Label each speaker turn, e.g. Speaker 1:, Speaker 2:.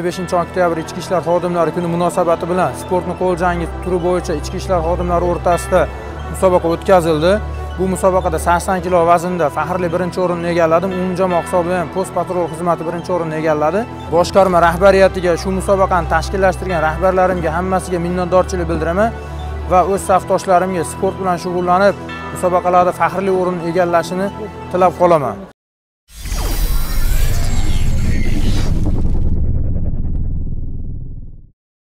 Speaker 1: 25-oktyabr Ichki ishlar xodimlari kuni munosabati bilan sportni qo'l jangi turi bo'yicha ichki ishlar xodimlari o'rtasida musobaqa o'tkazildi. Bu musobaqada 80 kg vaznda faxrli birinchi o'rinni egalladim. Umumjamoa hisobida ham post patrul xizmati birinchi o'rinni egalladi. Boshqarma rahbariyatiga, shu musobaqani tashkillashtirgan rahbarlarimga hammasiga minnatdorchilik bildiraman va o'z safdoshlarimga sport bilan shug'ullanib musobaqalarda faxrli o'rin egallashini tilab qolaman.